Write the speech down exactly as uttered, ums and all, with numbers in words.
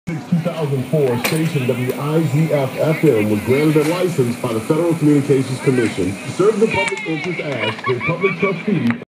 two thousand four station W I Z F F M was granted a license by the Federal Communications Commission to serve the public interest as a public trustee